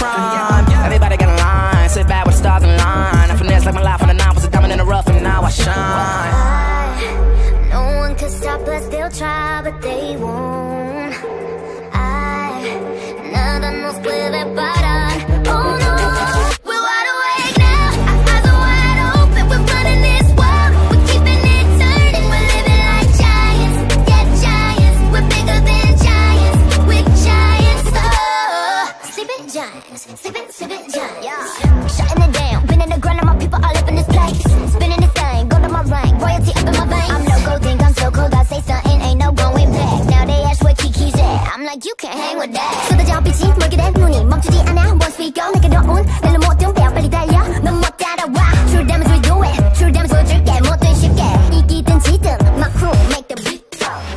prime. Everybody got a line, sit back with the stars in line. I finesse like my life on the 9 was a diamond in the rough, and now I shine. No one can stop us, they'll try, but they won't. Nada nos puede parar. Oh no, we're wide awake now. Our eyes are wide open. We're running this world. We're keeping it turning. We're living like giants. Yeah, giants. We're bigger than giants. We're giants. Oh, sleeping giants. Sleeping giants. Yeah. Shutting it down. Been in the ground and my people all up in this place. Spinning this thing. Go to my rank. Royalty up in my veins. I'm loco, think I'm so cold. I say something, ain't no going back. Now they ask where Keke's at. I'm like, you can't hang with that. 빛이 멀게 된 눈이 멈추지 않아. Once we go, 내게 넣은 날로 모든 뼈 빨리 달려. 넌 못 따라와. True damage we do it. True damage 보여줄게. 뭐든 쉽게 이기든 지든 my crew make the beat.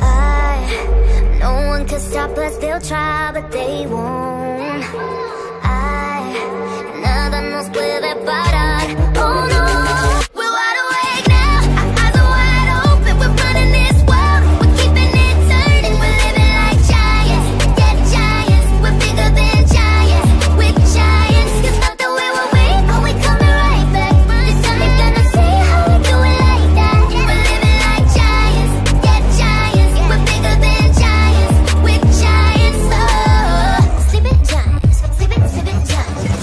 No one can stop us. They'll try, but they won't. Nada nos puede parar. Oh no. We're wide awake now. Our eyes are wide open. We're running this world. We're keeping it turning. We're living like giants. Yeah, giants. We're bigger than giants. We're giants. Cause not the way we're weak, but we coming right back. This time you're gonna see how we do it like that. We're living like giants. Yeah, giants. We're bigger than giants. We're giants. Oh, sleeping giants. Sleeping giants.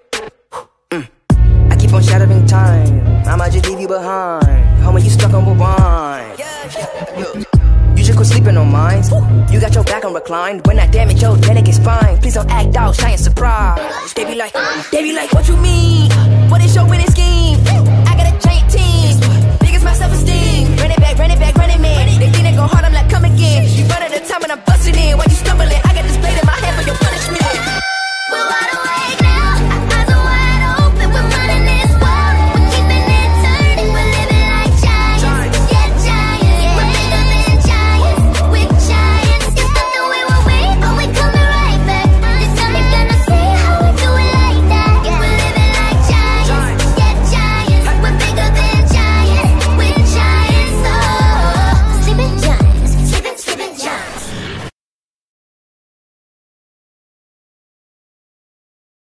I keep on shattering time. I might just leave you behind. Homie, you stuck on rewind. You just quit sleeping on mines. You got your back on recline. When I damage your delicate spine, please don't act out, shy and surprise. They be like, what you mean? What is your winning scheme? I got a giant team. Big as my self-esteem. Run it back, running man. They think they go hard, I'm like, come again. You run at a time and I'm busting in. While you stumbling, I got this blade in my hand for your punishment.